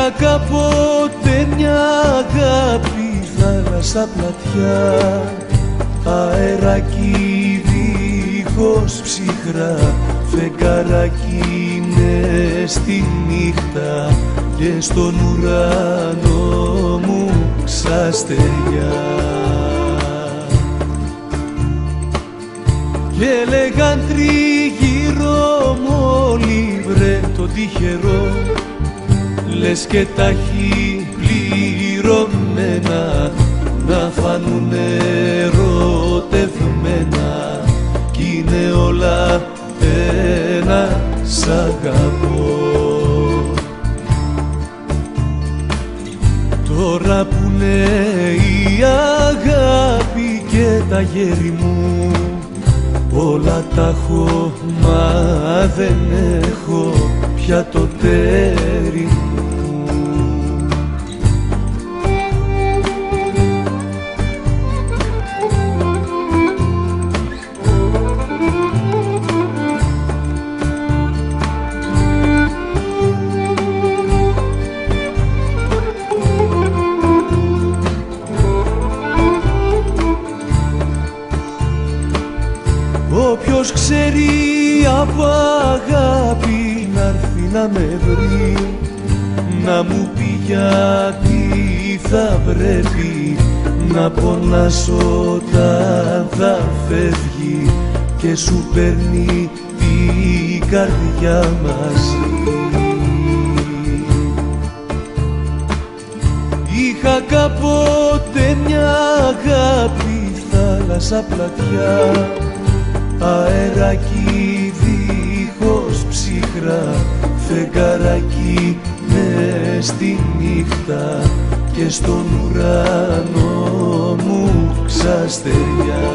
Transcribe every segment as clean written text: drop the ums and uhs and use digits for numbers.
Είχα κάποτε μια αγάπη, θάλασσα πλατιά, αεράκι δίχως ψυχρά, φεγγαράκι μες στη νύχτα και στον ουρανό μου ξαστεριά. Και έλεγαν τριγύρω μου όλοι, βρε το τυχερό, λες και τα έχει πληρωμένα, να φανουνε ερωτευμένα, κι είναι όλα ένα σ' αγαπώ. Τώρα που είναι η αγάπη και τα γέρη μου, όλα τα έχω μα δεν έχω πια το τέρι μου. Όποιος ξέρει από αγάπη να'ρθεί να με βρει, να μου πει γιατί θα πρέπει να πονάς όταν θα φεύγει και σου παίρνει την καρδιά μαζί. Είχα κάποτε μια αγάπη, θάλασσα πλατιά, αεράκι δίχως ψυχρά, φεγγαράκι μες στη νύχτα και στον ουρανό μου ξαστεριά.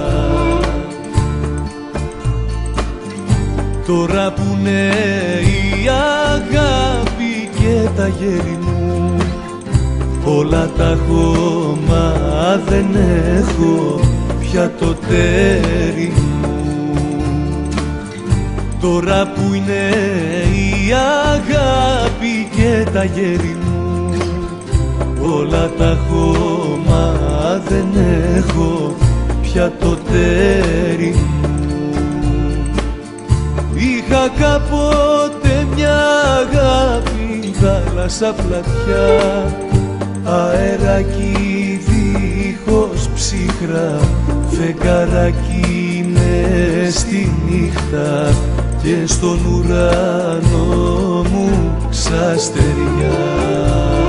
Τώρα που είναι η αγάπη και τα γέρη μου, όλα τα έχω μα δεν έχω πια το τέρι μου. Τώρα που είναι η αγάπη και τα γέρη μου, όλα τα έχω μα δεν έχω πια το τέρι μου. Είχα κάποτε μια αγάπη, θάλασσα πλατιά, αεράκι δίχως ψυχρά, φεγγαράκι μες στη νύχτα και στον ουρανό μου ξαστεριά.